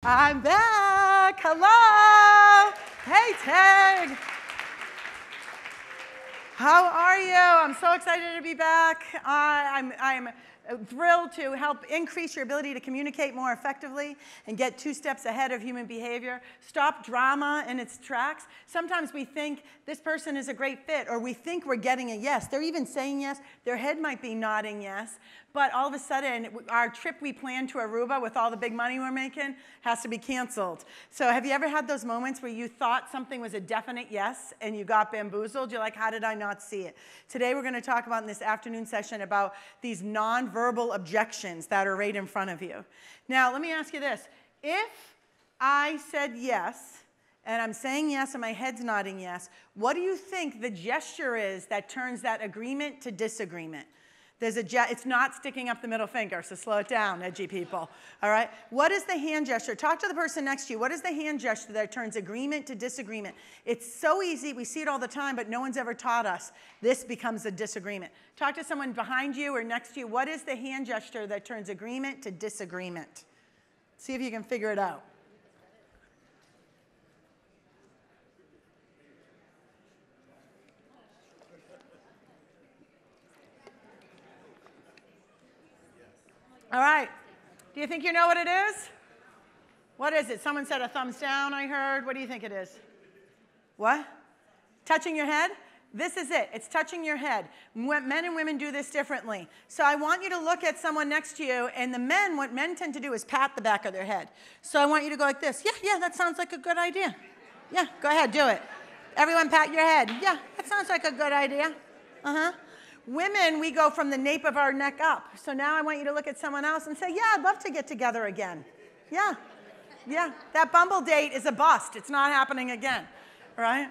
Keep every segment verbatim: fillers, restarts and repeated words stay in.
I'm back. Hello. Hey, Tag. How are you? I'm so excited to be back. Uh, I'm, I'm thrilled to help increase your ability to communicate more effectively and get two steps ahead of human behavior. Stop drama in its tracks. Sometimes we think this person is a great fit, or we think we're getting a yes. They're even saying yes. Their head might be nodding yes. But all of a sudden, our trip we planned to Aruba with all the big money we're making has to be canceled. So have you ever had those moments where you thought something was a definite yes and you got bamboozled? You're like, how did I not see it? Today we're going to talk about in this afternoon session about these nonverbal objections that are right in front of you. Now, let me ask you this. If I said yes, and I'm saying yes and my head's nodding yes, what do you think the gesture is that turns that agreement to disagreement? There's a ge- it's not sticking up the middle finger, so slow it down, edgy people. All right? What is the hand gesture? Talk to the person next to you. What is the hand gesture that turns agreement to disagreement? It's so easy. We see it all the time, but no one's ever taught us this becomes a disagreement. Talk to someone behind you or next to you. What is the hand gesture that turns agreement to disagreement? See if you can figure it out. All right. Do you think you know what it is? What is it? Someone said a thumbs down, I heard. What do you think it is? What? Touching your head? This is it. It's touching your head. Men and women do this differently. So I want you to look at someone next to you, and the men, what men tend to do is pat the back of their head. So I want you to go like this. Yeah, yeah, that sounds like a good idea. Yeah, go ahead, do it. Everyone pat your head. Yeah, that sounds like a good idea. Uh-huh. Women, we go from the nape of our neck up. So now I want you to look at someone else and say, yeah, I'd love to get together again. Yeah, yeah. That Bumble date is a bust. It's not happening again, right?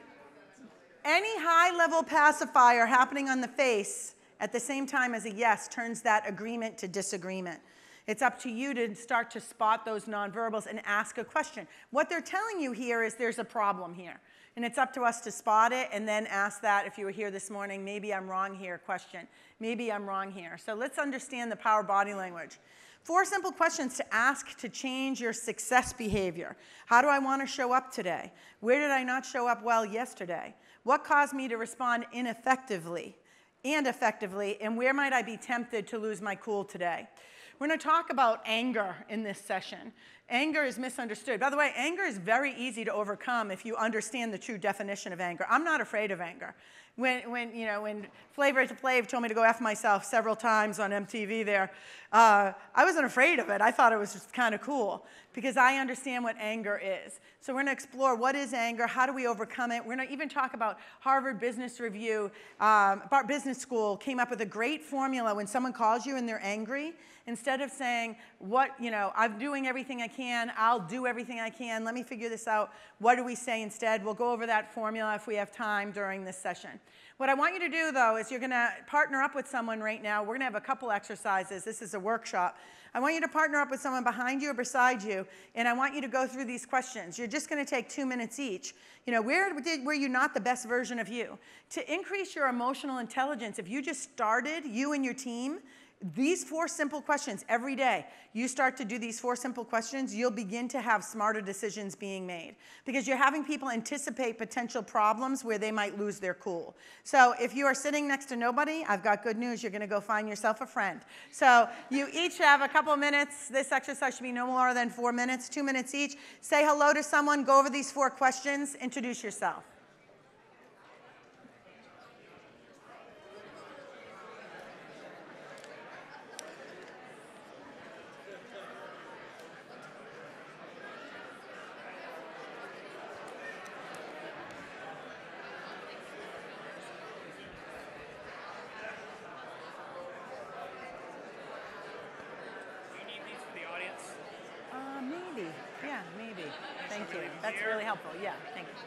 Any high-level pacifier happening on the face at the same time as a yes turns that agreement to disagreement. It's up to you to start to spot those nonverbals and ask a question. What they're telling you here is there's a problem here. And it's up to us to spot it and then ask that, if you were here this morning, maybe I'm wrong here question. Maybe I'm wrong here. So let's understand the power of body language. Four simple questions to ask to change your success behavior. How do I want to show up today? Where did I not show up well yesterday? What caused me to respond ineffectively and effectively? And where might I be tempted to lose my cool today? We're going to talk about anger in this session. Anger is misunderstood. By the way, anger is very easy to overcome if you understand the true definition of anger. I'm not afraid of anger. When, when, you know, when Flavor Flav told me to go F myself several times on M T V there, uh, I wasn't afraid of it. I thought it was just kind of cool because I understand what anger is. So we're going to explore what is anger, how do we overcome it. We're going to even talk about Harvard Business Review, um, Business School came up with a great formula when someone calls you and they're angry. Instead of saying, what, you know, I'm doing everything I can, I'll do everything I can, let me figure this out, what do we say instead? We'll go over that formula if we have time during this session. What I want you to do, though, is you're going to partner up with someone right now. We're going to have a couple exercises. This is a workshop. I want you to partner up with someone behind you or beside you, and I want you to go through these questions. You're just going to take two minutes each. You know, where did, were you not the best version of you? To increase your emotional intelligence, if you just started, you and your team, these four simple questions every day, you start to do these four simple questions, you'll begin to have smarter decisions being made because you're having people anticipate potential problems where they might lose their cool. So if you are sitting next to nobody, I've got good news. You're going to go find yourself a friend. So you each have a couple minutes. This exercise should be no more than four minutes, two minutes each. Say hello to someone. Go over these four questions. Introduce yourself. Yeah, maybe. Thank you. That's really helpful. Yeah, thank you.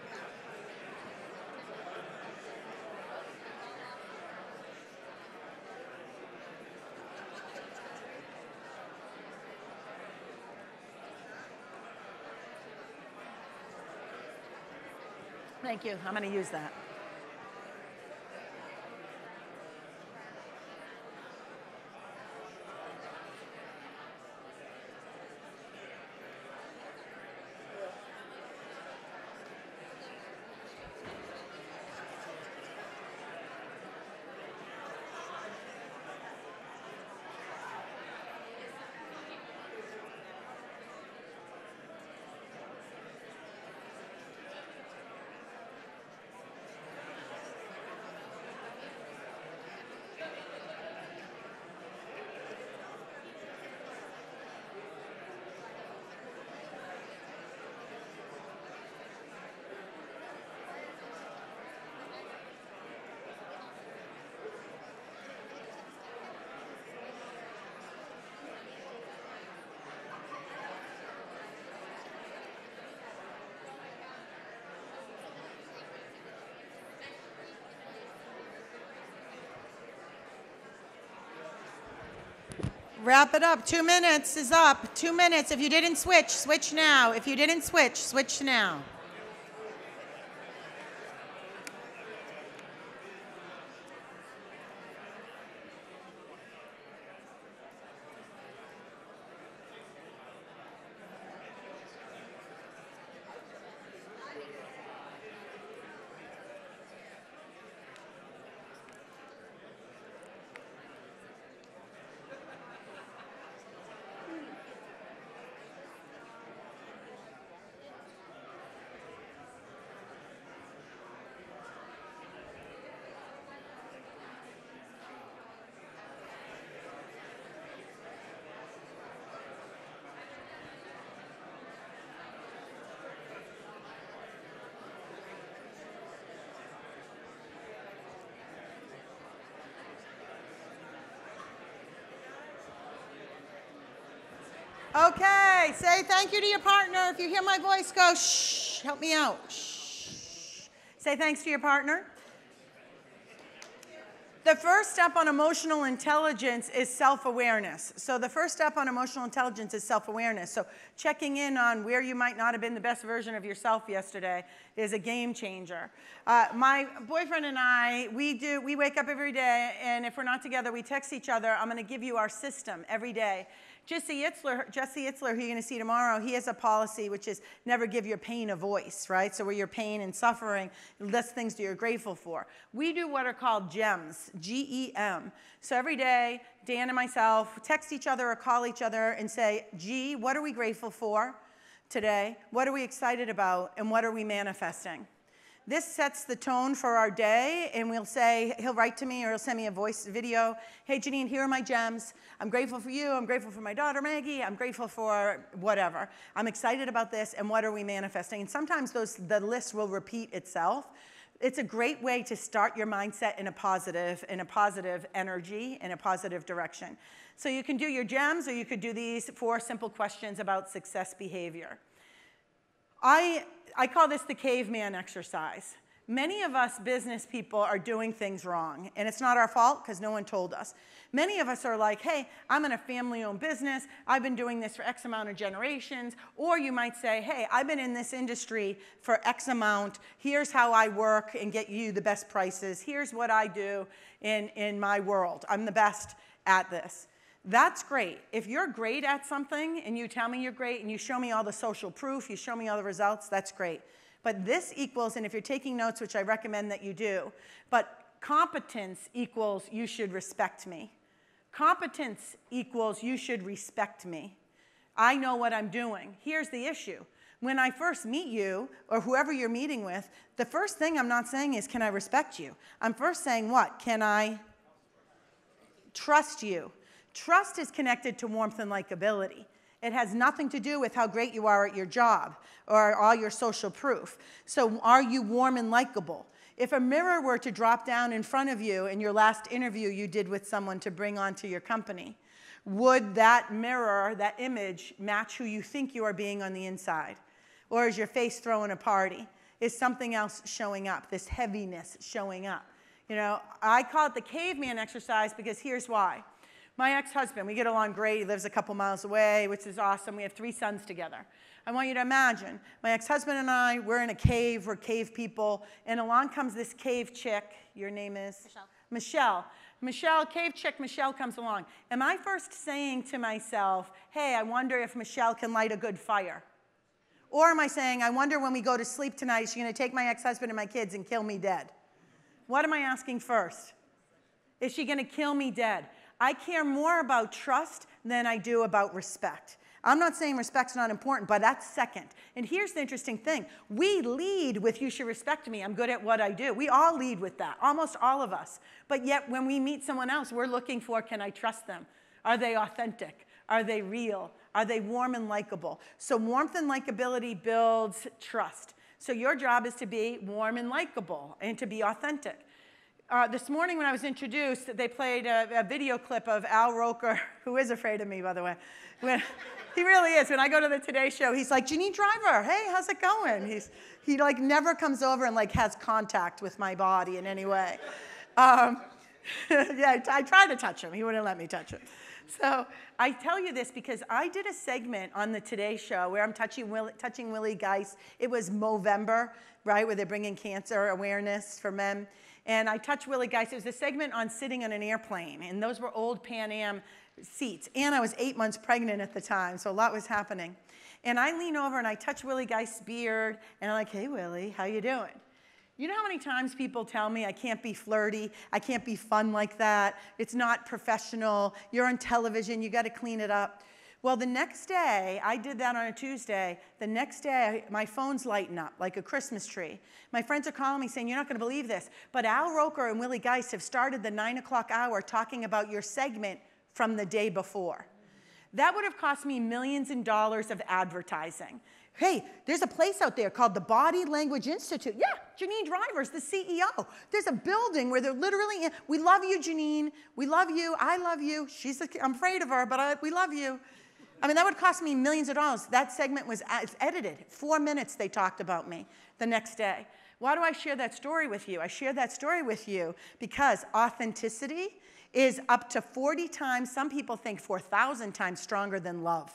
Thank you. I'm going to use that. Wrap it up. Two minutes is up. Two minutes. If you didn't switch, switch now. If you didn't switch, switch now. Okay, say thank you to your partner. If you hear my voice, go shh, help me out. Shh. Say thanks to your partner. The first step on emotional intelligence is self-awareness. So the first step on emotional intelligence is self-awareness. So checking in on where you might not have been the best version of yourself yesterday is a game changer. Uh, my boyfriend and I, we do, we wake up every day, and if we're not together, we text each other. I'm going to give you our system every day. Jesse Itzler, Jesse Itzler, who you're going to see tomorrow, he has a policy which is never give your pain a voice, right? So where your pain and suffering, less things that you're grateful for. We do what are called GEMS, G E M. So every day, Dan and myself text each other or call each other and say, G, what are we grateful for today? What are we excited about? And what are we manifesting? This sets the tone for our day, and we'll say, he'll write to me or he'll send me a voice video. Hey, Janine, here are my gems. I'm grateful for you. I'm grateful for my daughter, Maggie. I'm grateful for whatever. I'm excited about this, and what are we manifesting? And sometimes those, the list will repeat itself. It's a great way to start your mindset in a positive, in a positive energy, in a positive direction. So you can do your gems, or you could do these four simple questions about success behavior. I, I call this the caveman exercise. Many of us business people are doing things wrong, and it's not our fault because no one told us. Many of us are like, hey, I'm in a family-owned business. I've been doing this for X amount of generations. Or you might say, hey, I've been in this industry for X amount. Here's how I work and get you the best prices. Here's what I do in, in my world. I'm the best at this. That's great. If you're great at something and you tell me you're great and you show me all the social proof, you show me all the results, that's great. But this equals, and if you're taking notes, which I recommend that you do, but competence equals you should respect me. Competence equals you should respect me. I know what I'm doing. Here's the issue. When I first meet you, or whoever you're meeting with, the first thing I'm not saying is, can I respect you? I'm first saying what? Can I trust you? Trust is connected to warmth and likability. It has nothing to do with how great you are at your job or all your social proof. So are you warm and likable? If a mirror were to drop down in front of you in your last interview you did with someone to bring onto your company, would that mirror, that image, match who you think you are being on the inside? Or is your face throwing a party? Is something else showing up, this heaviness showing up? You know, I call it the caveman exercise because here's why. My ex-husband, we get along great. He lives a couple miles away, which is awesome. We have three sons together. I want you to imagine, my ex-husband and I, we're in a cave. We're cave people. And along comes this cave chick. Your name is? Michelle. Michelle. Michelle, cave chick Michelle comes along. Am I first saying to myself, hey, I wonder if Michelle can light a good fire? Or am I saying, I wonder when we go to sleep tonight, she's going to take my ex-husband and my kids and kill me dead? What am I asking first? Is she going to kill me dead? I care more about trust than I do about respect. I'm not saying respect's not important, but that's second. And here's the interesting thing. We lead with, you should respect me. I'm good at what I do. We all lead with that, almost all of us. But yet when we meet someone else, we're looking for, can I trust them? Are they authentic? Are they real? Are they warm and likable? So warmth and likability builds trust. So your job is to be warm and likable and to be authentic. Uh, this morning when I was introduced, they played a, a video clip of Al Roker, who is afraid of me, by the way. When, he really is. When I go to the Today Show, he's like, Janine Driver, hey, how's it going? He's, he like never comes over and like has contact with my body in any way. Um, yeah, I tried to touch him. He wouldn't let me touch him. So I tell you this because I did a segment on the Today Show where I'm touching Willie, touching Willie Geist. It was Movember, right, where they're bringing cancer awareness for men. And I touched Willie Geist. It was a segment on sitting on an airplane, and those were old Pan Am seats. And I was eight months pregnant at the time, so a lot was happening. And I lean over and I touch Willie Geist's beard, and I'm like, hey, Willie, how you doing? You know how many times people tell me I can't be flirty, I can't be fun like that, it's not professional, you're on television, you got to clean it up. Well, the next day, I did that on a Tuesday, the next day, my phone's lighting up like a Christmas tree. My friends are calling me saying, you're not going to believe this, but Al Roker and Willie Geist have started the nine o'clock hour talking about your segment from the day before. That would have cost me millions in dollars of advertising. Hey, there's a place out there called the Body Language Institute. Yeah, Janine Driver's the C E O. There's a building where they're literally, we love you, Janine. We love you. I love you. She's, a, I'm afraid of her, but I, we love you. I mean, that would cost me millions of dollars. That segment was edited. Four minutes they talked about me the next day. Why do I share that story with you? I share that story with you because authenticity is up to forty times, some people think four thousand times stronger than love.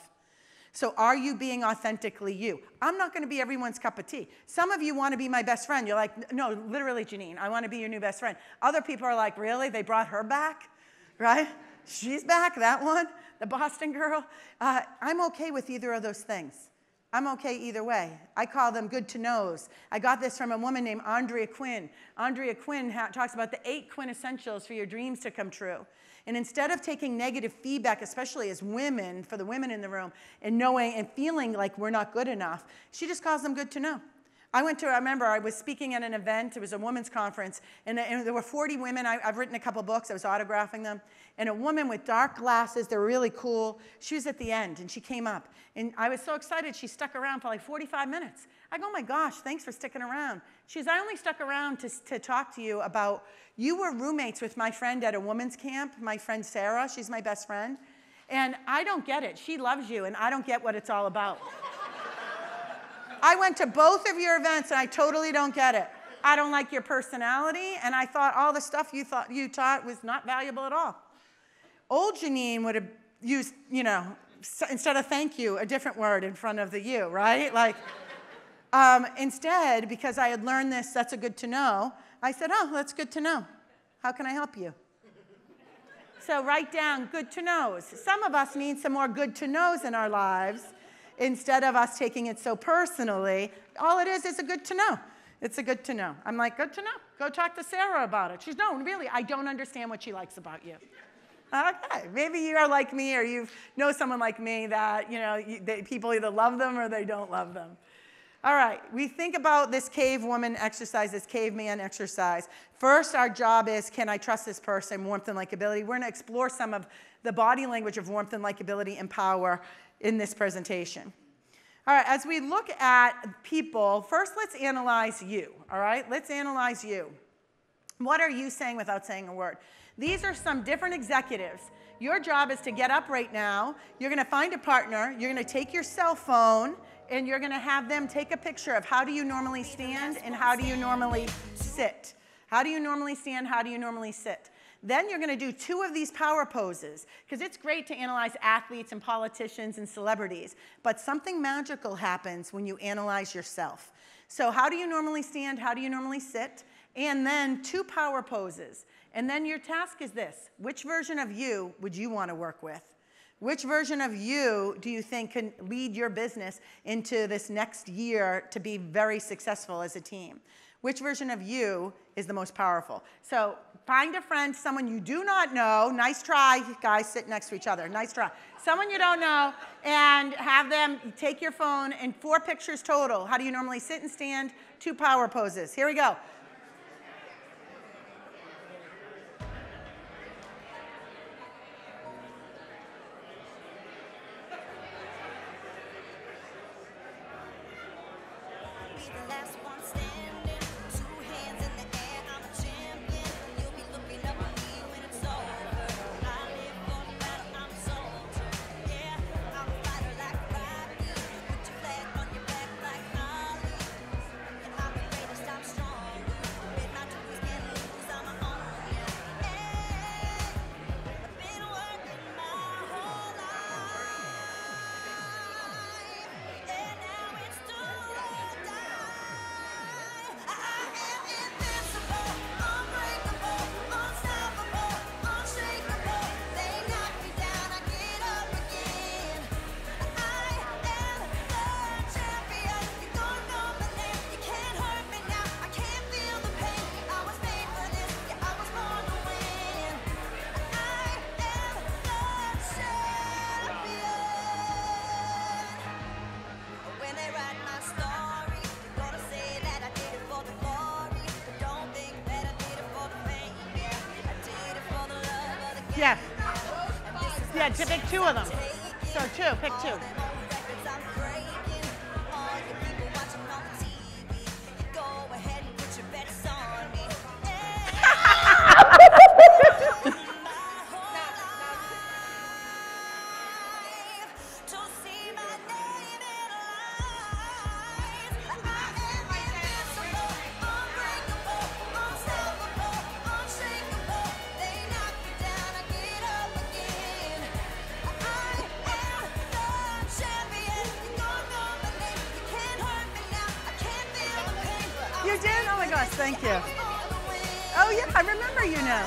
So are you being authentically you? I'm not going to be everyone's cup of tea. Some of you want to be my best friend. You're like, no, literally, Janine, I want to be your new best friend. Other people are like, really? They brought her back? Right? She's back, that one, the Boston girl. Uh, I'm okay with either of those things. I'm okay either way. I call them good to knows. I got this from a woman named Andrea Quinn. Andrea Quinn talks about the eight quintessentials for your dreams to come true. And instead of taking negative feedback, especially as women, for the women in the room, and knowing and feeling like we're not good enough, she just calls them good to know. I went to, I remember I was speaking at an event, it was a women's conference, and, and there were forty women. I, I've written a couple books, I was autographing them, and a woman with dark glasses, they were really cool, she was at the end, and she came up, and I was so excited, she stuck around for like forty-five minutes. I go, oh my gosh, thanks for sticking around. She goes, I only stuck around to, to talk to you about, you were roommates with my friend at a women's camp, my friend Sarah, she's my best friend, and I don't get it. She loves you, and I don't get what it's all about. I went to both of your events, and I totally don't get it. I don't like your personality, and I thought all the stuff you thought you taught was not valuable at all. Old Janine would have used, you know, instead of thank you, a different word in front of the you, right? Like, um, instead, because I had learned this, that's a good to know, I said, oh, that's good to know. How can I help you? So write down good to knows. Some of us need some more good to knows in our lives. Instead of us taking it so personally, all it is is a good to know. It's a good to know. I'm like, good to know. Go talk to Sarah about it. She's, no, really, I don't understand what she likes about you. Okay, maybe you are like me or you know someone like me that, you know, you, they, people either love them or they don't love them. All right, we think about this cave woman exercise, this caveman exercise. First, our job is, can I trust this person, warmth and likability? We're going to explore some of the body language of warmth and likability and power in this presentation. All right, as we look at people, first let's analyze you, all right? Let's analyze you. What are you saying without saying a word? These are some different executives. Your job is to get up right now. You're going to find a partner. You're going to take your cell phone, and you're going to have them take a picture of how do you normally stand and how do you normally sit. How do you normally stand? How do you normally sit? Then you're going to do two of these power poses, because it's great to analyze athletes and politicians and celebrities, but something magical happens when you analyze yourself. So how do you normally stand? How do you normally sit? And then two power poses. And then your task is this. Which version of you would you want to work with? Which version of you do you think can lead your business into this next year to be very successful as a team? Which version of you is the most powerful? So find a friend, someone you do not know. Nice try, guys, sit next to each other. Nice try. Someone you don't know, and have them take your phone and four pictures total. How do you normally sit and stand? Two power poses. Here we go. Yes. Yeah, to pick two of them. So two, pick two. You did? Oh my gosh, thank you. Oh yeah, I remember you now.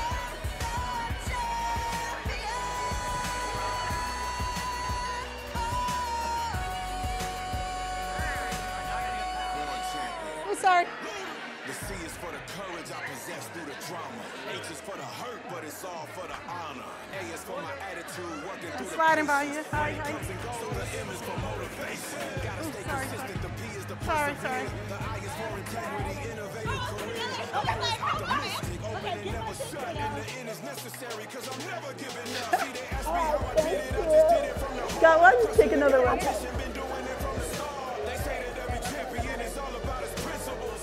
Oh, sorry. The C is for the courage I possess through the trauma. H is for the hurt, but it's all for the honor. A is for my attitude, working through the sliding by you. Hi, hi. So the M is for motivation. Gotta stay sorry, consistent. sorry. The P is the Sorry, sorry. The I is for integrity, innovative career. The O is optimistic, open and never shut. And the N is necessary, cause I'm never giving up. See, they ask me how I did it, I just did it from the heart. Got one? Take another one. Been doing it from the start. They say that every champion is all about his principles.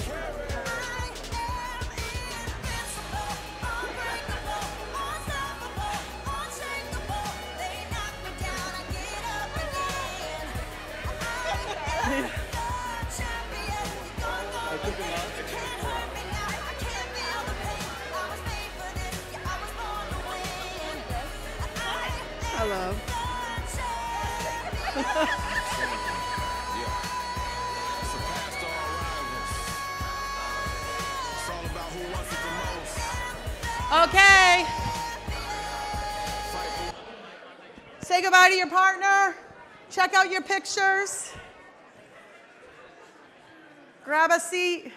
Hello. Okay. Say goodbye to your partner. Check out your pictures. Grab a seat.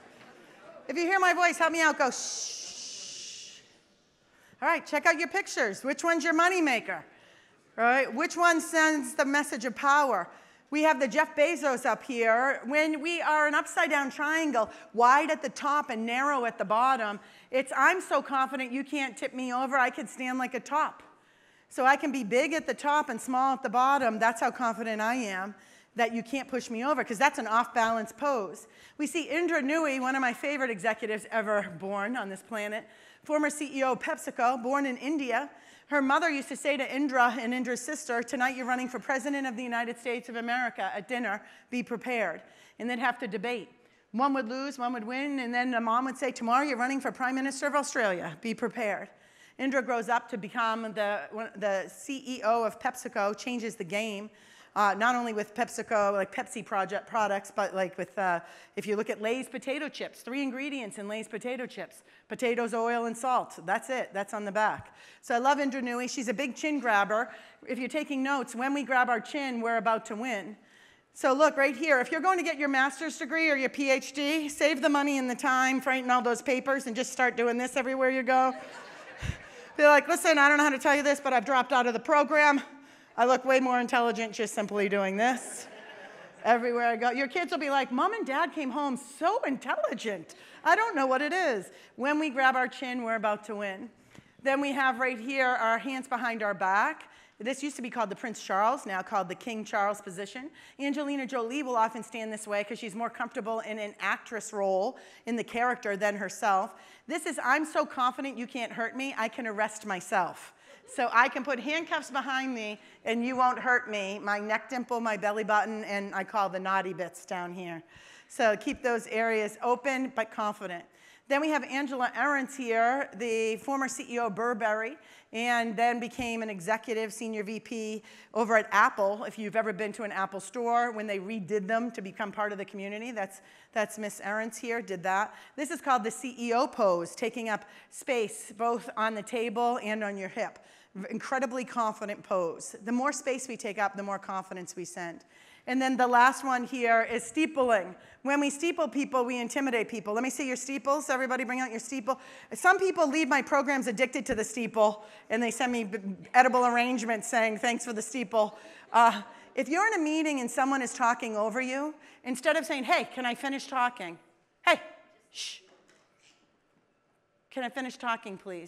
If you hear my voice, help me out. Go shh. All right, check out your pictures. Which one's your moneymaker? All right, which one sends the message of power? We have the Jeff Bezos up here. When we are an upside-down triangle, wide at the top and narrow at the bottom, it's I'm so confident you can't tip me over, I can stand like a top. So I can be big at the top and small at the bottom. That's how confident I am that you can't push me over, because that's an off-balance pose. We see Indra Nooyi, one of my favorite executives ever born on this planet, former C E O of PepsiCo, born in India. Her mother used to say to Indra and Indra's sister, tonight you're running for President of the United States of America at dinner, be prepared. And they'd have to debate. One would lose, one would win, and then the mom would say, tomorrow you're running for Prime Minister of Australia, be prepared. Indra grows up to become the, the C E O of PepsiCo, changes the game, uh, not only with PepsiCo, like Pepsi project products, but like with, uh, if you look at Lay's potato chips, three ingredients in Lay's potato chips, potatoes, oil, and salt. That's it, that's on the back. So I love Indra Nooyi. She's a big chin grabber. If you're taking notes, when we grab our chin, we're about to win. So look, right here, if you're going to get your master's degree or your P H D, save the money and the time, frighten all those papers, and just start doing this everywhere you go. Be like, listen, I don't know how to tell you this, but I've dropped out of the program. I look way more intelligent just simply doing this. Everywhere I go. Your kids will be like, Mom and Dad came home so intelligent. I don't know what it is. When we grab our chin, we're about to win. Then we have right here our hands behind our back. This used to be called the Prince Charles, now called the King Charles position. Angelina Jolie will often stand this way because she's more comfortable in an actress role in the character than herself. This is, I'm so confident you can't hurt me, I can arrest myself. So I can put handcuffs behind me and you won't hurt me. My neck dimple, my belly button, and I call the naughty bits down here. So keep those areas open but confident. Then we have Angela Ahrendts here, the former C E O of Burberry, and then became an executive senior V P over at Apple. If you've ever been to an Apple store, when they redid them to become part of the community, that's, that's Miss Ahrendts here, did that. This is called the C E O pose, taking up space both on the table and on your hip. Incredibly confident pose. The more space we take up, the more confidence we send. And then the last one here is steepling. When we steeple people, we intimidate people. Let me see your steeples. Everybody bring out your steeple. Some people leave my programs addicted to the steeple, and they send me edible arrangements saying, thanks for the steeple. Uh, if you're in a meeting and someone is talking over you, instead of saying, hey, can I finish talking? Hey, shh. Can I finish talking, please?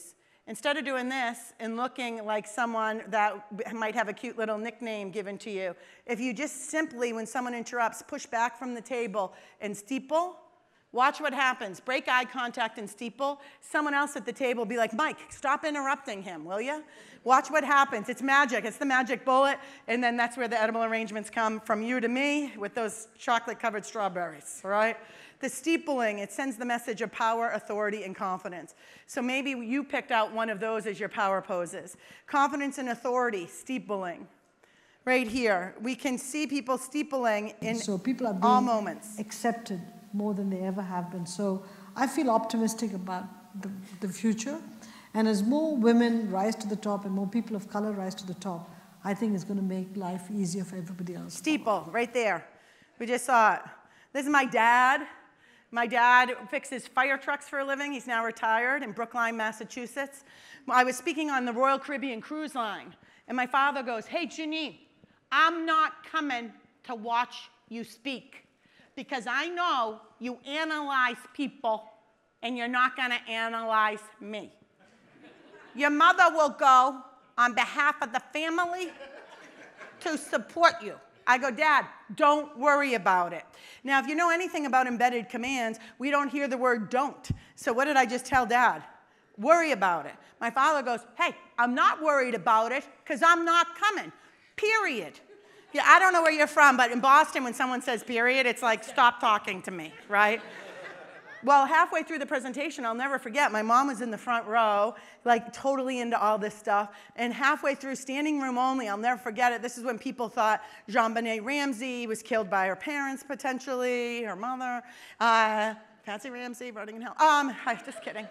Instead of doing this and looking like someone that might have a cute little nickname given to you, if you just simply, when someone interrupts, push back from the table and steeple, watch what happens. Break eye contact and steeple. Someone else at the table will be like, Mike, stop interrupting him, will you? Watch what happens. It's magic. It's the magic bullet. And then that's where the edible arrangements come from you to me with those chocolate-covered strawberries, all right? The steepling, it sends the message of power, authority, and confidence. So maybe you picked out one of those as your power poses. Confidence and authority, steepling. Right here, we can see people steepling in so people are being all moments. Accepted more than they ever have been. So I feel optimistic about the, the future. And as more women rise to the top and more people of color rise to the top, I think it's going to make life easier for everybody else. Steeple, right there. We just saw it. This is my dad. My dad fixes fire trucks for a living. He's now retired in Brookline, Massachusetts. I was speaking on the Royal Caribbean Cruise Line, and my father goes, hey, Janine, I'm not coming to watch you speak because I know you analyze people and you're not going to analyze me. Your mother will go on behalf of the family to support you. I go, Dad, don't worry about it. Now, if you know anything about embedded commands, we don't hear the word don't. So what did I just tell Dad? Worry about it. My father goes, hey, I'm not worried about it because I'm not coming, period. Yeah, I don't know where you're from, but in Boston, when someone says period, it's like, stop talking to me, right? Well, halfway through the presentation, I'll never forget, my mom was in the front row, like totally into all this stuff. And halfway through, standing room only, I'll never forget it. This is when people thought JonBenet Ramsey was killed by her parents, potentially, her mother. Uh, Patsy Ramsey, Running in Hell. Um, I'm just kidding.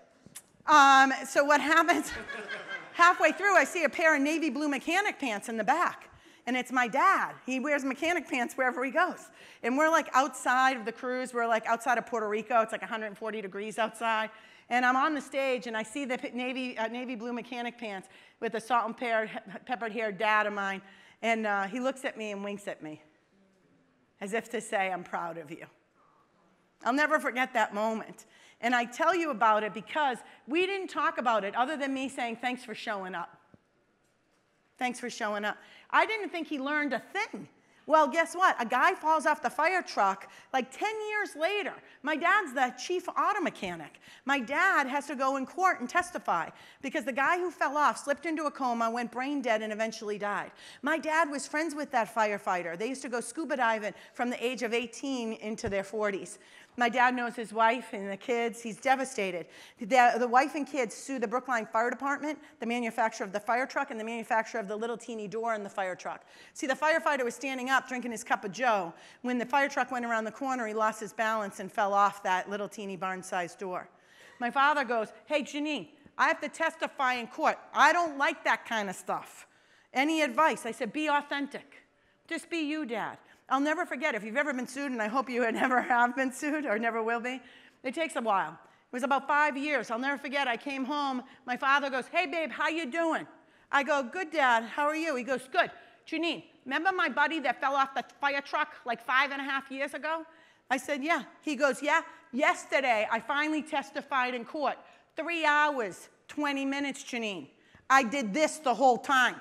Um, so what happens? Halfway through, I see a pair of navy blue mechanic pants in the back. And it's my dad. He wears mechanic pants wherever he goes. And we're like outside of the cruise. We're like outside of Puerto Rico. It's like one hundred forty degrees outside. And I'm on the stage, and I see the navy, uh, navy blue mechanic pants with the salt and peppered haired dad of mine. And uh, he looks at me and winks at me, as if to say, I'm proud of you. I'll never forget that moment. And I tell you about it because we didn't talk about it other than me saying, thanks for showing up. Thanks for showing up. I didn't think he learned a thing. Well, guess what? A guy falls off the fire truck like ten years later. My dad's the chief auto mechanic. My dad has to go in court and testify because the guy who fell off slipped into a coma, went brain dead, and eventually died. My dad was friends with that firefighter. They used to go scuba diving from the age of eighteen into their forties. My dad knows his wife and the kids. He's devastated. The, the wife and kids sue the Brookline Fire Department, the manufacturer of the fire truck, and the manufacturer of the little teeny door in the fire truck. See, the firefighter was standing up drinking his cup of joe. When the fire truck went around the corner, he lost his balance and fell off that little teeny barn-sized door. My father goes, hey, Janine, I have to testify in court. I don't like that kind of stuff. Any advice? I said, be authentic. Just be you, Dad. I'll never forget, if you've ever been sued, and I hope you never have been sued or never will be, it takes a while. It was about five years. I'll never forget, I came home. My father goes, hey, babe, how you doing? I go, good, Dad. How are you? He goes, good. Janine, remember my buddy that fell off the fire truck like five and a half years ago? I said, yeah. He goes, yeah. Yesterday, I finally testified in court. Three hours, twenty minutes, Janine. I did this the whole time.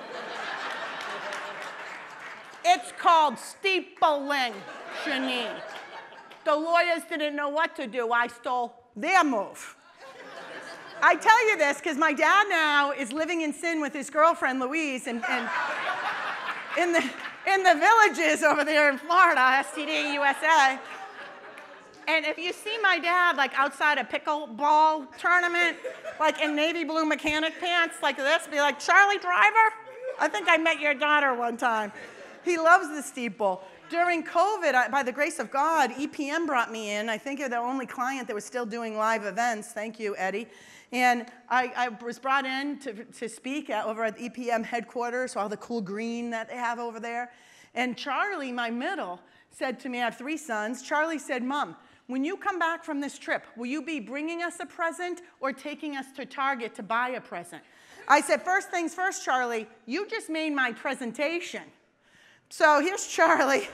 It's called steepling, Janine. The lawyers didn't know what to do. I stole their move. I tell you this because my dad now is living in sin with his girlfriend, Louise, and, and in, the, in the villages over there in Florida, S T D U S A. And if you see my dad like outside a pickleball tournament, like in navy blue mechanic pants like this, be like, Charlie Driver? I think I met your daughter one time. He loves the steeple. During COVID, I, by the grace of God, E P M brought me in. I think they're the only client that was still doing live events. Thank you, Eddie. And I, I was brought in to, to speak at, over at the E P M headquarters, all the cool green that they have over there. And Charlie, my middle, said to me, I have three sons. Charlie said, Mom, when you come back from this trip, will you be bringing us a present or taking us to Target to buy a present? I said, first things first, Charlie, you just made my presentation. So here's Charlie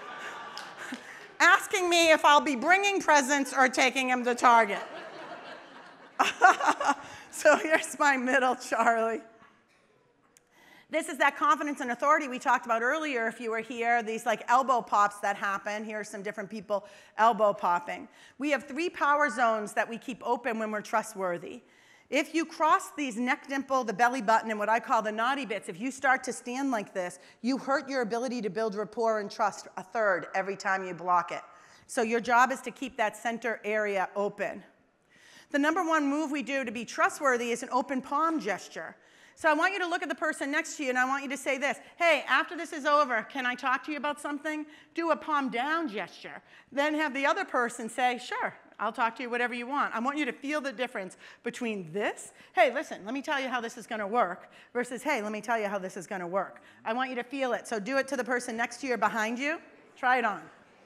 asking me if I'll be bringing presents or taking him to Target. So here's my middle, Charlie. This is that confidence and authority we talked about earlier if you were here, these like elbow pops that happen. Here are some different people elbow popping. We have three power zones that we keep open when we're trustworthy. If you cross these neck dimple, the belly button, and what I call the naughty bits, if you start to stand like this, you hurt your ability to build rapport and trust a third every time you block it. So your job is to keep that center area open. The number one move we do to be trustworthy is an open palm gesture. So I want you to look at the person next to you, and I want you to say this. Hey, after this is over, can I talk to you about something? Do a palm down gesture. Then have the other person say, sure, I'll talk to you whatever you want. I want you to feel the difference between this, hey, listen, let me tell you how this is going to work, versus, hey, let me tell you how this is going to work. I want you to feel it. So do it to the person next to you or behind you. Try it on.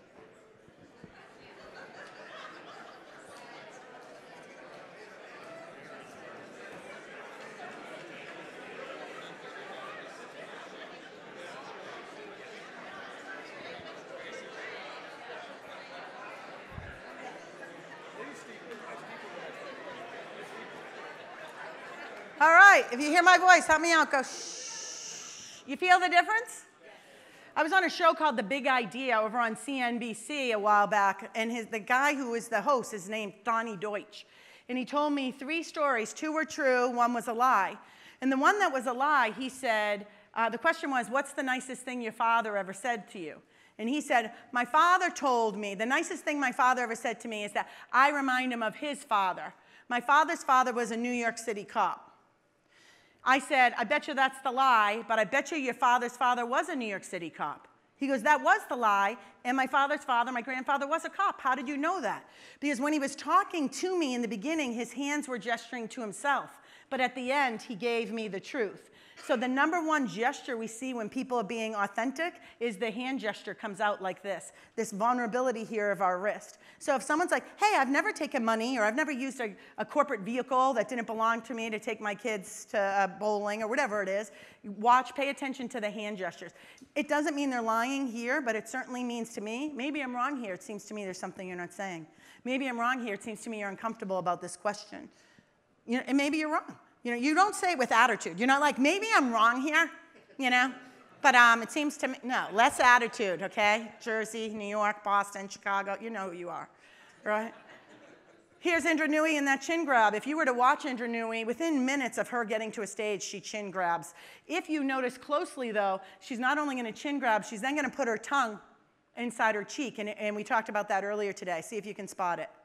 All right, if you hear my voice, help me out. Go, shh. You feel the difference? I was on a show called The Big Idea over on C N B C a while back, and his, the guy who was the host is named Donnie Deutsch. And he told me three stories. Two were true, one was a lie. And the one that was a lie, he said, uh, the question was, what's the nicest thing your father ever said to you? And he said, my father told me, the nicest thing my father ever said to me is that I remind him of his father. My father's father was a New York City cop. I said, I bet you that's the lie, but I bet you your father's father was a New York City cop. He goes, that was the lie, and my father's father, my grandfather, was a cop. How did you know that? Because when he was talking to me in the beginning, his hands were gesturing to himself, but at the end, he gave me the truth. So the number one gesture we see when people are being authentic is the hand gesture comes out like this, this vulnerability here of our wrist. So if someone's like, hey, I've never taken money, or I've never used a, a corporate vehicle that didn't belong to me to take my kids to uh, bowling, or whatever it is, watch, pay attention to the hand gestures. It doesn't mean they're lying here, but it certainly means to me, maybe I'm wrong here, it seems to me there's something you're not saying. Maybe I'm wrong here, it seems to me you're uncomfortable about this question. You know, and maybe you're wrong. You know, you don't say it with attitude. You're not like, maybe I'm wrong here, you know? But um, it seems to me, no, less attitude, okay? Jersey, New York, Boston, Chicago, you know who you are, right? Here's Indra Nooyi in that chin grab. If you were to watch Indra Nooyi, within minutes of her getting to a stage, she chin grabs. If you notice closely, though, she's not only going to chin grab, she's then going to put her tongue inside her cheek, and, and we talked about that earlier today. See if you can spot it.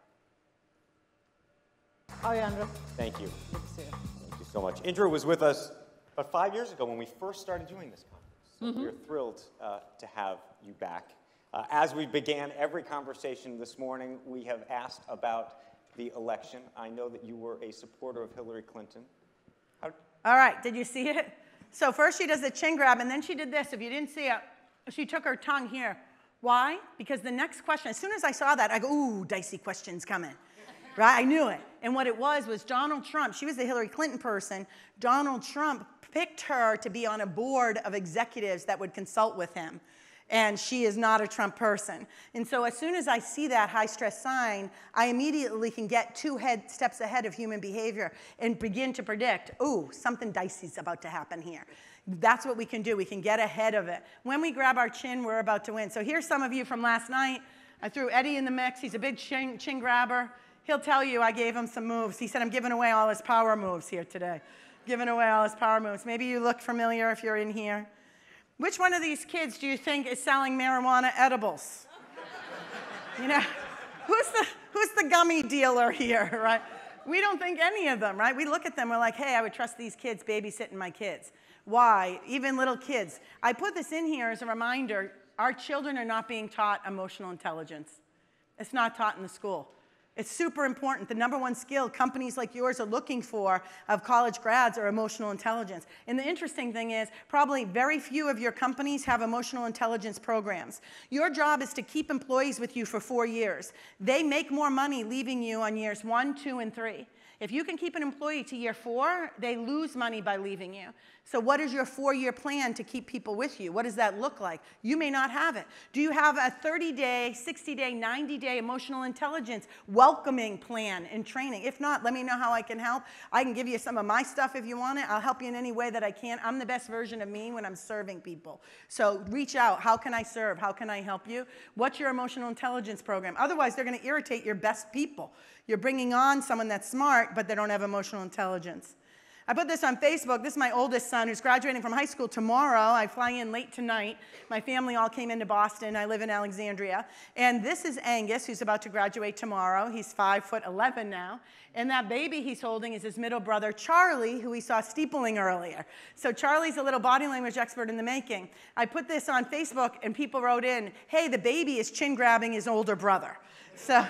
Hi, Indra. Thank you. Good to see you. Thank you so much. Indra was with us about five years ago when we first started doing this conference. So Mm-hmm. we're thrilled uh, to have you back. Uh, as we began every conversation this morning, we have asked about the election. I know that you were a supporter of Hillary Clinton. How All right, did you see it? So first she does the chin grab, and then she did this. If you didn't see it, she took her tongue here. Why? Because the next question, as soon as I saw that, I go, ooh, dicey questions coming. Right? I knew it. And what it was was Donald Trump. She was the Hillary Clinton person. Donald Trump picked her to be on a board of executives that would consult with him. And she is not a Trump person. And so as soon as I see that high-stress sign, I immediately can get two head, steps ahead of human behavior and begin to predict, ooh, something dicey is about to happen here. That's what we can do. We can get ahead of it. When we grab our chin, we're about to win. So here's some of you from last night. I threw Eddie in the mix. He's a big chin, chin grabber. He'll tell you I gave him some moves. He said I'm giving away all his power moves here today. Giving away all his power moves. Maybe you look familiar if you're in here. Which one of these kids do you think is selling marijuana edibles? You know, who's the, who's the gummy dealer here, right? We don't think any of them, right? We look at them, we're like, hey, I would trust these kids babysitting my kids. Why? Even little kids. I put this in here as a reminder, our children are not being taught emotional intelligence. It's not taught in the school. It's super important. The number one skill companies like yours are looking for of college grads are emotional intelligence. And the interesting thing is, probably very few of your companies have emotional intelligence programs. Your job is to keep employees with you for four years. They make more money leaving you on years one, two, and three. If you can keep an employee to year four, they lose money by leaving you. So what is your four-year plan to keep people with you? What does that look like? You may not have it. Do you have a thirty-day, sixty-day, ninety-day emotional intelligence welcoming plan and training? If not, let me know how I can help. I can give you some of my stuff if you want it. I'll help you in any way that I can. I'm the best version of me when I'm serving people. So reach out. How can I serve? How can I help you? What's your emotional intelligence program? Otherwise, they're going to irritate your best people. You're bringing on someone that's smart, but they don't have emotional intelligence. I put this on Facebook. This is my oldest son who's graduating from high school tomorrow. I fly in late tonight. My family all came into Boston. I live in Alexandria. And this is Angus, who's about to graduate tomorrow. He's five foot eleven now. And that baby he's holding is his middle brother, Charlie, who we saw steepling earlier. So Charlie's a little body language expert in the making. I put this on Facebook, and people wrote in, hey, the baby is chin grabbing his older brother. So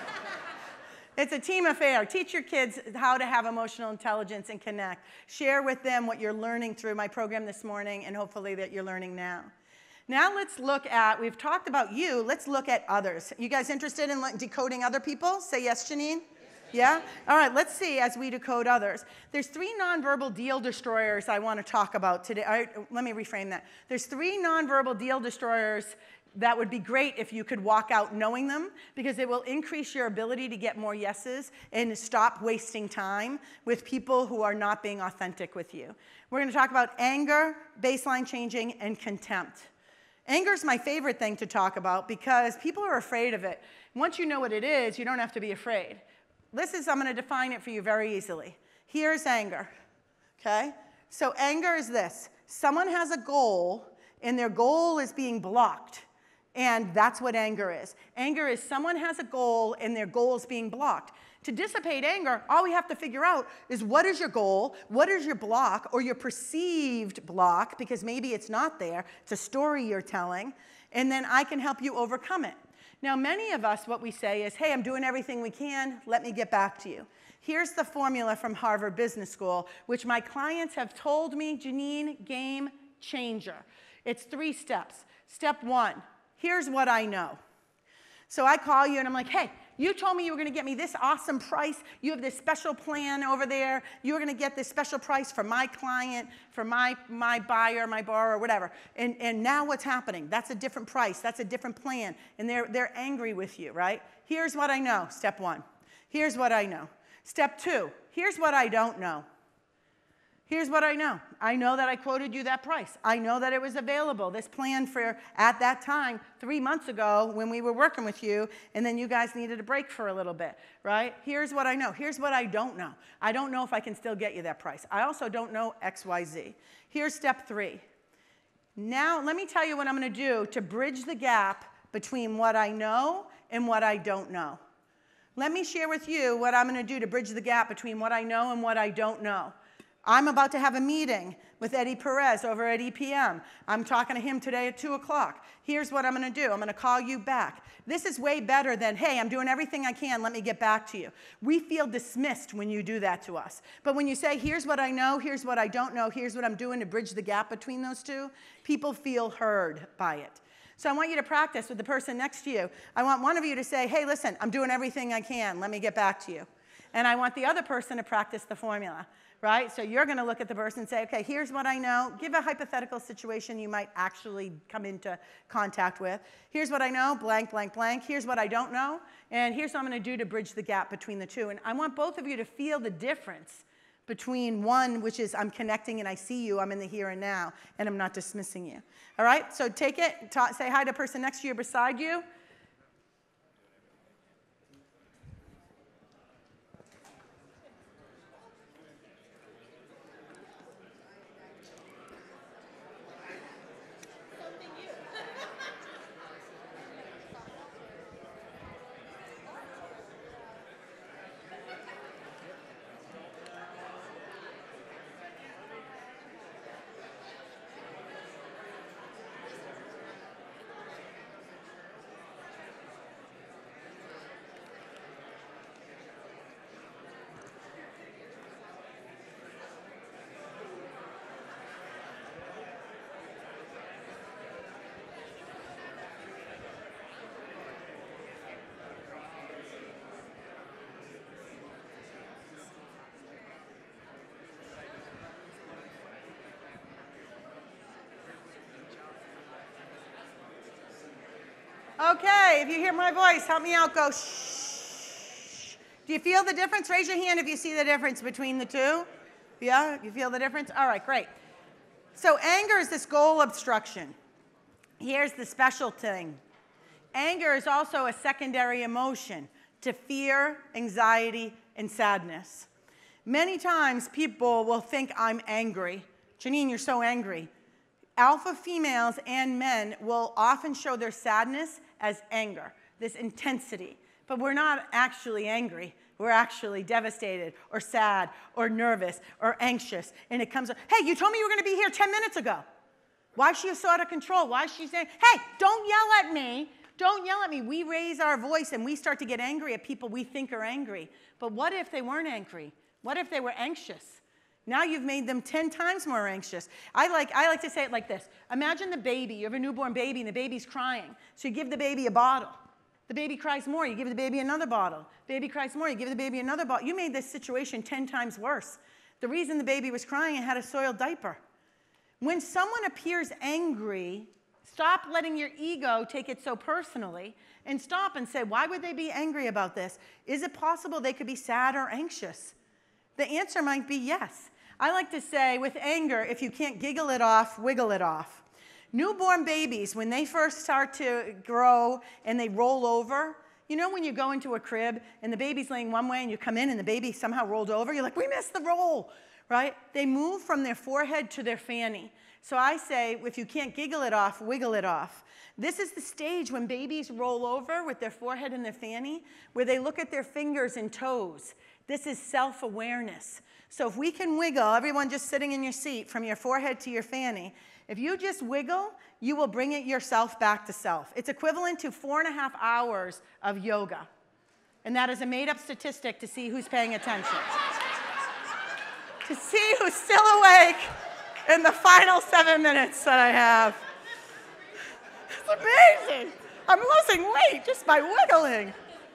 it's a team affair. Teach your kids how to have emotional intelligence and connect. Share with them what you're learning through my program this morning, and hopefully that you're learning now. Now let's look at, we've talked about you, let's look at others. You guys interested in decoding other people? Say yes, Janine. Yeah? All right, let's see as we decode others. There's three nonverbal deal destroyers I want to talk about today. All right, let me reframe that. There's three nonverbal deal destroyers that would be great if you could walk out knowing them, because it will increase your ability to get more yeses and stop wasting time with people who are not being authentic with you. We're going to talk about anger, baseline changing, and contempt. Anger is my favorite thing to talk about because people are afraid of it. Once you know what it is, you don't have to be afraid. This is, I'm going to define it for you very easily. Here's anger, okay? So anger is this. Someone has a goal, and their goal is being blocked. And that's what anger is. Anger is someone has a goal and their goal is being blocked. To dissipate anger, all we have to figure out is what is your goal, what is your block, or your perceived block, because maybe it's not there, it's a story you're telling, and then I can help you overcome it. Now, many of us, what we say is, hey, I'm doing everything we can, let me get back to you. Here's the formula from Harvard Business School, which my clients have told me, Janine, game changer. It's three steps. Step one. Here's what I know. So I call you and I'm like, hey, you told me you were going to get me this awesome price. You have this special plan over there. You're going to get this special price for my client, for my, my buyer, my borrower, whatever. And, and now what's happening? That's a different price. That's a different plan. And they're, they're angry with you, right? Here's what I know, step one. Here's what I know. Step two, here's what I don't know. Here's what I know. I know that I quoted you that price. I know that it was available, this plan for, at that time, three months ago when we were working with you, and then you guys needed a break for a little bit, right? Here's what I know. Here's what I don't know. I don't know if I can still get you that price. I also don't know X, Y, Z. Here's step three. Now, let me tell you what I'm going to do to bridge the gap between what I know and what I don't know. Let me share with you what I'm going to do to bridge the gap between what I know and what I don't know. I'm about to have a meeting with Eddie Perez over at E P M. I'm talking to him today at two o'clock. Here's what I'm going to do. I'm going to call you back. This is way better than, hey, I'm doing everything I can. Let me get back to you. We feel dismissed when you do that to us. But when you say, here's what I know, here's what I don't know, here's what I'm doing to bridge the gap between those two, people feel heard by it. So I want you to practice with the person next to you. I want one of you to say, hey, listen, I'm doing everything I can. Let me get back to you. And I want the other person to practice the formula. Right? So you're going to look at the person and say, okay, here's what I know. Give a hypothetical situation you might actually come into contact with. Here's what I know, blank, blank, blank. Here's what I don't know. And here's what I'm going to do to bridge the gap between the two. And I want both of you to feel the difference between one, which is I'm connecting and I see you, I'm in the here and now, and I'm not dismissing you. All right? So take it, talk, say hi to the person next to you or beside you. Okay, if you hear my voice, help me out. Go shh. Do you feel the difference? Raise your hand if you see the difference between the two. Yeah, you feel the difference? All right, great. So anger is this goal obstruction. Here's the special thing. Anger is also a secondary emotion to fear, anxiety, and sadness. Many times people will think I'm angry. Janine, you're so angry. Alpha females and men will often show their sadness as anger, this intensity. But we're not actually angry. We're actually devastated or sad or nervous or anxious. And it comes, hey, you told me you were going to be here ten minutes ago. Why is she so out of control? Why is she saying, hey, don't yell at me. Don't yell at me. We raise our voice and we start to get angry at people we think are angry. But what if they weren't angry? What if they were anxious? Now you've made them ten times more anxious. I like, I like to say it like this. Imagine the baby. You have a newborn baby and the baby's crying. So you give the baby a bottle. The baby cries more. You give the baby another bottle. Baby cries more. You give the baby another bottle. You made this situation ten times worse. The reason the baby was crying, it had a soiled diaper. When someone appears angry, stop letting your ego take it so personally and stop and say, why would they be angry about this? Is it possible they could be sad or anxious? The answer might be yes. I like to say with anger, if you can't giggle it off, wiggle it off. Newborn babies, when they first start to grow and they roll over, you know when you go into a crib and the baby's laying one way and you come in and the baby somehow rolled over, you're like, we missed the roll, right? They move from their forehead to their fanny. So I say, if you can't giggle it off, wiggle it off. This is the stage when babies roll over with their forehead and their fanny, where they look at their fingers and toes. This is self-awareness. So if we can wiggle, everyone just sitting in your seat, from your forehead to your fanny, if you just wiggle, you will bring it yourself back to self. It's equivalent to four and a half hours of yoga. And that is a made-up statistic to see who's paying attention. To see who's still awake in the final seven minutes that I have. It's amazing. I'm losing weight just by wiggling.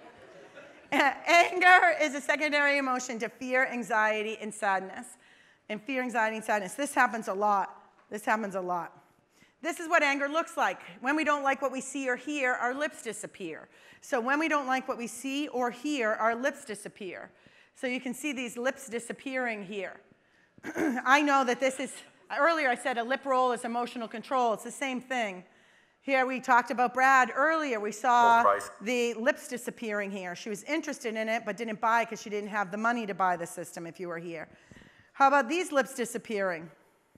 Anger is a secondary emotion to fear, anxiety, and sadness. And fear, anxiety, and sadness. This happens a lot. This happens a lot. This is what anger looks like. When we don't like what we see or hear, our lips disappear. So when we don't like what we see or hear, our lips disappear. So you can see these lips disappearing here. I know that this is, earlier I said a lip roll is emotional control. It's the same thing. Here we talked about Brad earlier. We saw the lips disappearing here. She was interested in it, but didn't buy it because she didn't have the money to buy the system if you were here. How about these lips disappearing?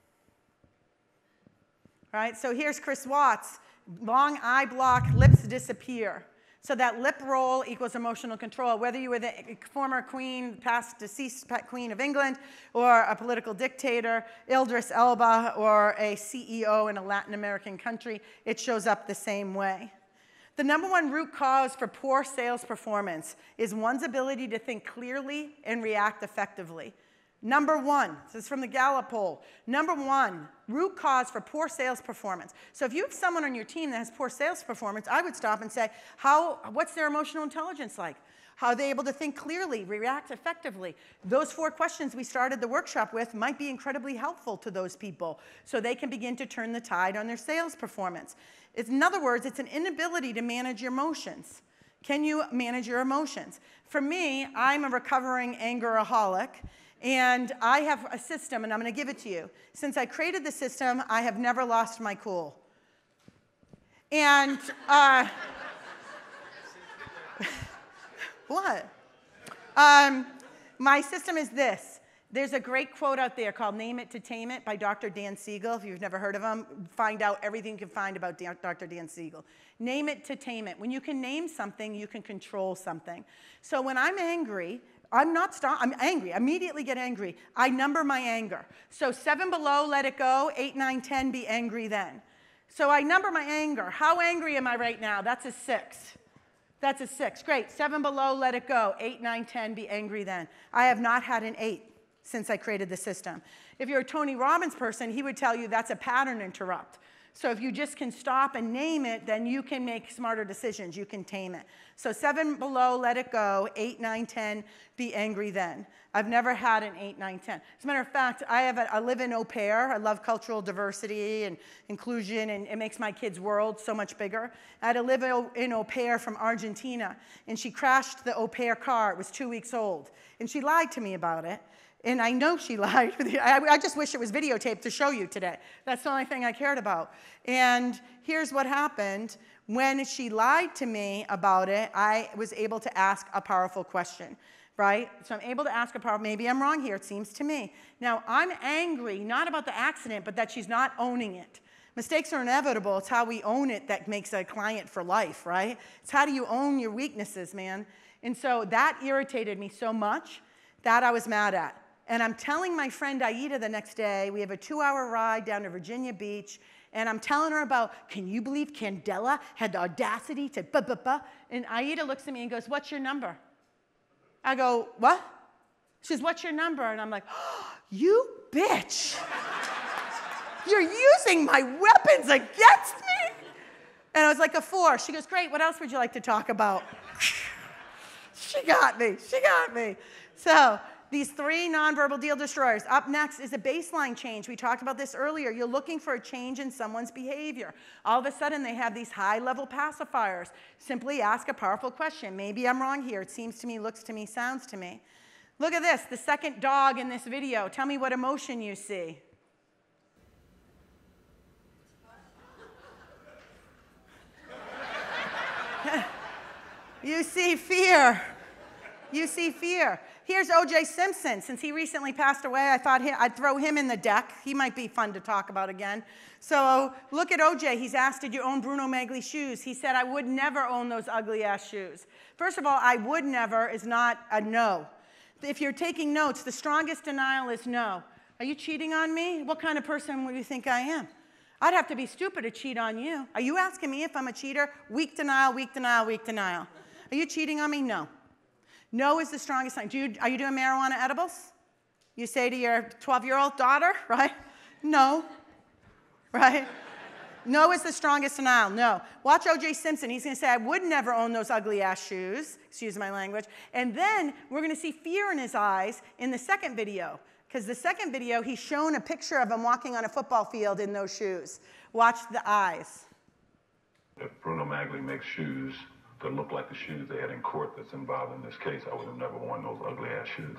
Right, so here's Chris Watts. Long eye block, lips disappear. So that lip roll equals emotional control. Whether you were the former queen, past deceased queen of England, or a political dictator, Idris Elba, or a C E O in a Latin American country, it shows up the same way. The number one root cause for poor sales performance is one's ability to think clearly and react effectively. Number one, this is from the Gallup poll, number one, root cause for poor sales performance. So if you have someone on your team that has poor sales performance, I would stop and say, how, what's their emotional intelligence like? How are they able to think clearly, react effectively? Those four questions we started the workshop with might be incredibly helpful to those people so they can begin to turn the tide on their sales performance. It's, in other words, it's an inability to manage your emotions. Can you manage your emotions? For me, I'm a recovering angeraholic. And I have a system, and I'm going to give it to you. Since I created the system, I have never lost my cool. And, uh, what? Um, my system is this. There's a great quote out there called Name It to Tame It by Doctor Dan Siegel. If you've never heard of him, find out everything you can find about Doctor Dan Siegel. Name it to tame it. When you can name something, you can control something. So when I'm angry, I'm not stop. I'm angry. I immediately get angry. I number my anger. So seven below, let it go. Eight, nine, ten, be angry then. So I number my anger. How angry am I right now? That's a six. That's a six. Great. Seven below, let it go. Eight, nine, ten, be angry then. I have not had an eight since I created the system. If you're a Tony Robbins person, he would tell you that's a pattern interrupt. So if you just can stop and name it, then you can make smarter decisions. You can tame it. So seven below, let it go. Eight, nine, ten, be angry then. I've never had an eight, nine, ten. As a matter of fact, I have a, I live in au pair. I love cultural diversity and inclusion, and it makes my kids' world so much bigger. I had to live in au pair from Argentina, and she crashed the au pair car. It was two weeks old, and she lied to me about it. And I know she lied. I, I just wish it was videotaped to show you today. That's the only thing I cared about. And here's what happened. When she lied to me about it, I was able to ask a powerful question, right? So I'm able to ask a powerful, maybe I'm wrong here, it seems to me. Now, I'm angry, not about the accident, but that she's not owning it. Mistakes are inevitable. It's how we own it that makes a client for life, right? It's how do you own your weaknesses, man? And so that irritated me so much that I was mad at. And I'm telling my friend Aida the next day, we have a two-hour ride down to Virginia Beach, and I'm telling her about, can you believe Candela had the audacity to ba-ba-ba? And Aida looks at me and goes, what's your number? I go, what? She says, what's your number? And I'm like, oh, you bitch. You're using my weapons against me? And I was like, a four. She goes, great, what else would you like to talk about? She got me, she got me. So, these three nonverbal deal destroyers. Up next is a baseline change. We talked about this earlier. You're looking for a change in someone's behavior. All of a sudden, they have these high-level pacifiers. Simply ask a powerful question. Maybe I'm wrong here. It seems to me, looks to me, sounds to me. Look at this, the second dog in this video. Tell me what emotion you see. You see fear. You see fear. Here's O J Simpson. Since he recently passed away, I thought I'd throw him in the deck. He might be fun to talk about again. So look at O J. He's asked, did you own Bruno Magli shoes? He said, I would never own those ugly-ass shoes. First of all, I would never is not a no. If you're taking notes, the strongest denial is no. Are you cheating on me? What kind of person would you think I am? I'd have to be stupid to cheat on you. Are you asking me if I'm a cheater? Weak denial, weak denial, weak denial. Are you cheating on me? No. No is the strongest sign. Do you, are you doing marijuana edibles? You say to your twelve-year-old daughter, right? No, right? No is the strongest denial, no. Watch O J Simpson. He's going to say, I would never own those ugly-ass shoes, excuse my language. And then we're going to see fear in his eyes in the second video. Because the second video, he's shown a picture of him walking on a football field in those shoes. Watch the eyes. If Bruno Magli makes shoes that look like the shoes they had in court that's involved in this case, I would have never worn those ugly-ass shoes.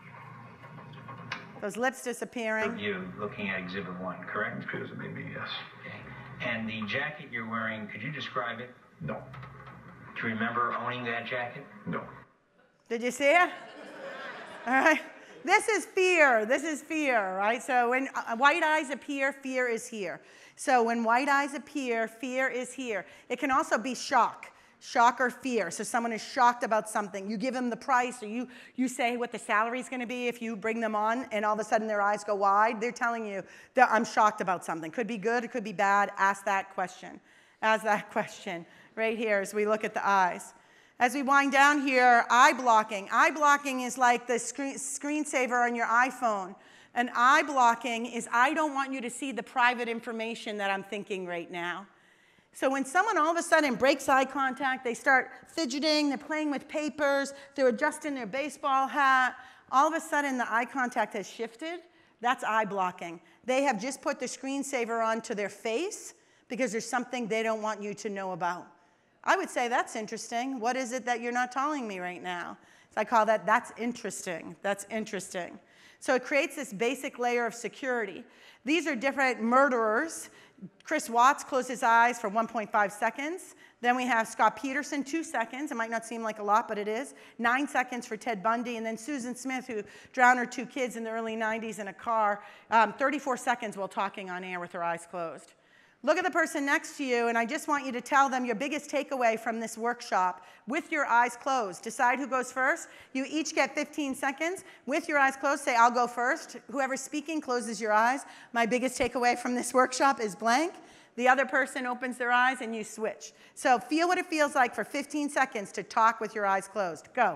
Those lips disappearing. You looking at exhibit one, correct? It appears to me, yes. Okay. And the jacket you're wearing, could you describe it? No. Do you remember owning that jacket? No. Did you see it? All right. This is fear. This is fear, right? So when uh, white eyes appear, fear is here. So when white eyes appear, fear is here. It can also be shock. Shock or fear. So someone is shocked about something. You give them the price, or you, you say what the salary is going to be if you bring them on, and all of a sudden their eyes go wide. They're telling you that I'm shocked about something. Could be good, it could be bad. Ask that question. Ask that question right here as we look at the eyes. As we wind down here, eye blocking. Eye blocking is like the screen, screensaver on your iPhone. And eye blocking is I don't want you to see the private information that I'm thinking right now. So when someone all of a sudden breaks eye contact, they start fidgeting, they're playing with papers, they're adjusting their baseball hat, all of a sudden the eye contact has shifted. That's eye blocking. They have just put the screensaver onto their face because there's something they don't want you to know about. I would say that's interesting. What is it that you're not telling me right now? So I call that, that's interesting. That's interesting. So it creates this basic layer of security. These are different murderers. Chris Watts closed his eyes for one point five seconds. Then we have Scott Peterson, two seconds. It might not seem like a lot, but it is. Nine seconds for Ted Bundy. And then Susan Smith, who drowned her two kids in the early nineties in a car, um, thirty-four seconds while talking on air with her eyes closed. Look at the person next to you, and I just want you to tell them your biggest takeaway from this workshop with your eyes closed. Decide who goes first. You each get fifteen seconds. With your eyes closed, say, I'll go first. Whoever's speaking closes your eyes. My biggest takeaway from this workshop is blank. The other person opens their eyes, and you switch. So feel what it feels like for fifteen seconds to talk with your eyes closed. Go.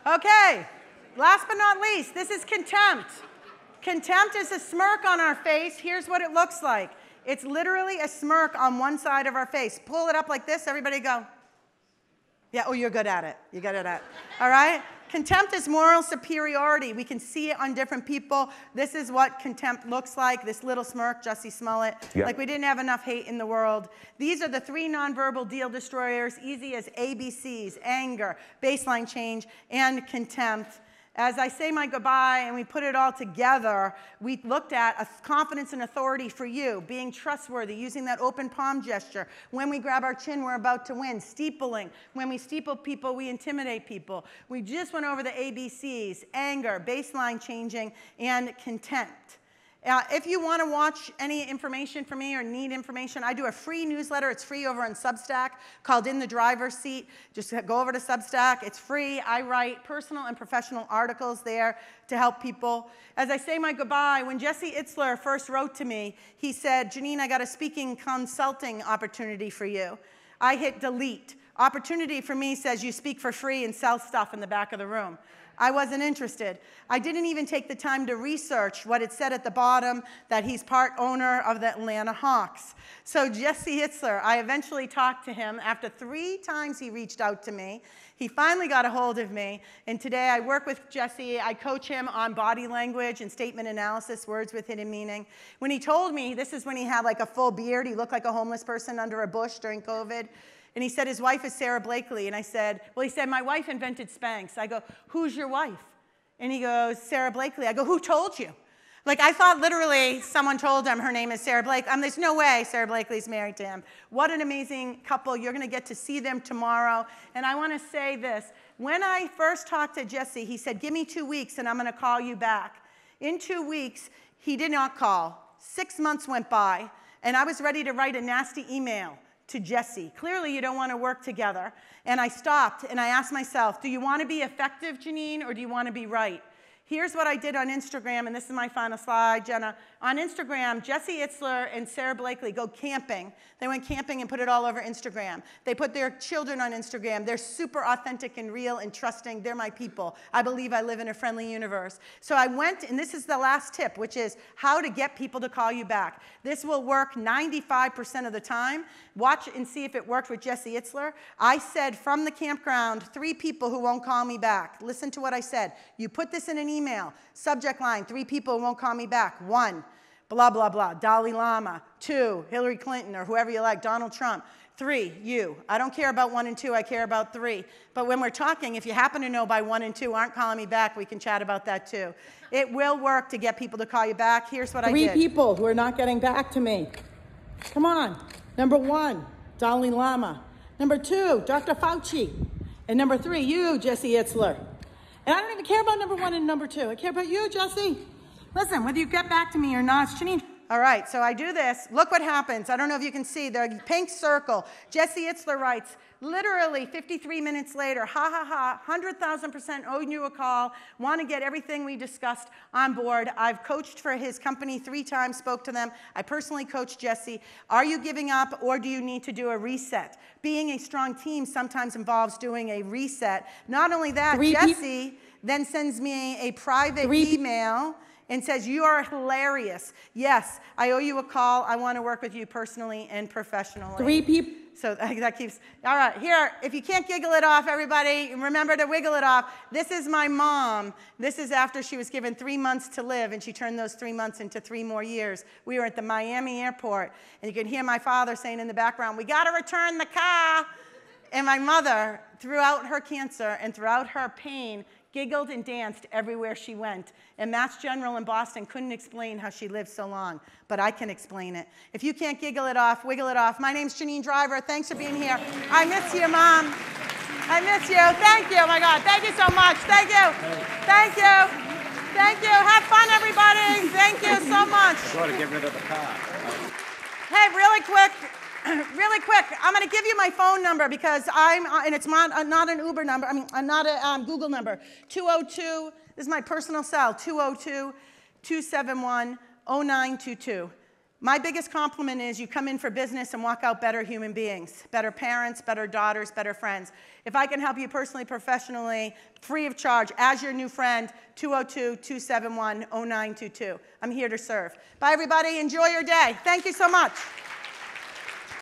Okay, last but not least, this is contempt. Contempt is a smirk on our face. Here's what it looks like. It's literally a smirk on one side of our face. Pull it up like this, everybody go. Yeah, oh, you're good at it. You're good at it. All right? Contempt is moral superiority. We can see it on different people. This is what contempt looks like, this little smirk, Jussie Smollett. Yep. Like we didn't have enough hate in the world. These are the three nonverbal deal destroyers, easy as A B Cs, anger, baseline change, and contempt. As I say my goodbye and we put it all together, we looked at a confidence and authority for you, being trustworthy, using that open palm gesture. When we grab our chin, we're about to win. Steepling. When we steeple people, we intimidate people. We just went over the A B Cs, anger, baseline changing, and contempt. Uh, if you want to watch any information from me or need information, I do a free newsletter. It's free over on Substack called In the Driver's Seat. Just go over to Substack. It's free. I write personal and professional articles there to help people. As I say my goodbye, when Jesse Itzler first wrote to me, he said, Janine, I got a speaking consulting opportunity for you. I hit delete. Opportunity for me says you speak for free and sell stuff in the back of the room. I wasn't interested. I didn't even take the time to research what it said at the bottom, that he's part owner of the Atlanta Hawks. So Jesse Itzler, I eventually talked to him. After three times he reached out to me, he finally got a hold of me. And today I work with Jesse. I coach him on body language and statement analysis, words with hidden meaning. When he told me, this is when he had like a full beard. He looked like a homeless person under a bush during COVID. And he said his wife is Sarah Blakely. And I said, well, he said, my wife invented Spanx. I go, who's your wife? And he goes, Sarah Blakely. I go, who told you? Like, I thought literally someone told him her name is Sarah Blakely. Um, there's no way Sarah Blakely's married to him. What an amazing couple. You're going to get to see them tomorrow. And I want to say this. When I first talked to Jesse, he said, give me two weeks and I'm going to call you back. In two weeks, he did not call. Six months went by, and I was ready to write a nasty email to Jesse. Clearly, you don't want to work together. And I stopped, and I asked myself, do you want to be effective, Janine, or do you want to be right? Here's what I did on Instagram, and this is my final slide, Jenna. On Instagram, Jesse Itzler and Sarah Blakely go camping. They went camping and put it all over Instagram. They put their children on Instagram. They're super authentic and real and trusting. They're my people. I believe I live in a friendly universe. So I went, and this is the last tip, which is how to get people to call you back. This will work ninety-five percent of the time. Watch and see if it worked with Jesse Itzler. I said from the campground, three people who won't call me back. Listen to what I said. You put this in an email. Subject line, three people who won't call me back. One, blah, blah, blah, Dalai Lama. Two, Hillary Clinton or whoever you like, Donald Trump. Three, you. I don't care about one and two, I care about three. But when we're talking, if you happen to know by one and two aren't calling me back, we can chat about that too. It will work to get people to call you back. Here's what I did. Three people who are not getting back to me. Come on. Number one, Dalai Lama. Number two, Doctor Fauci. And number three, you, Jesse Itzler. And I don't even care about number one and number two. I care about you, Jesse. Listen, whether you get back to me or not, it's Janine. All right, so I do this. Look what happens. I don't know if you can see the pink circle. Jesse Itzler writes, literally fifty-three minutes later, ha ha ha, one hundred thousand percent owe you a call, want to get everything we discussed on board. I've coached for his company three times, spoke to them. I personally coached Jesse. Are you giving up or do you need to do a reset? Being a strong team sometimes involves doing a reset. Not only that, Three Jesse then sends me a private Three email and says, you are hilarious. Yes, I owe you a call. I want to work with you personally and professionally. Three people. So that keeps, all right, here, if you can't giggle it off, everybody, remember to wiggle it off. This is my mom. This is after she was given three months to live, and she turned those three months into three more years. We were at the Miami airport, and you could hear my father saying in the background, we got to return the car. And my mother, throughout her cancer and throughout her pain, giggled and danced everywhere she went. And Mass General in Boston couldn't explain how she lived so long, but I can explain it. If you can't giggle it off, wiggle it off. My name's Janine Driver. Thanks for being here. I miss you, Mom. I miss you. Thank you. Oh, my God. Thank you so much. Thank you. Thank you. Thank you. Have fun, everybody. Thank you so much. Sort of get rid of the car. Hey, really quick. Really quick, I'm going to give you my phone number because I'm, uh, and it's not, uh, not an Uber number, I mean, uh, not a um, Google number. two oh two, this is my personal cell, two oh two, two seven one, oh nine two two. My biggest compliment is you come in for business and walk out better human beings, better parents, better daughters, better friends. If I can help you personally, professionally, free of charge, as your new friend, two oh two, two seven one, oh nine two two. I'm here to serve. Bye, everybody. Enjoy your day. Thank you so much.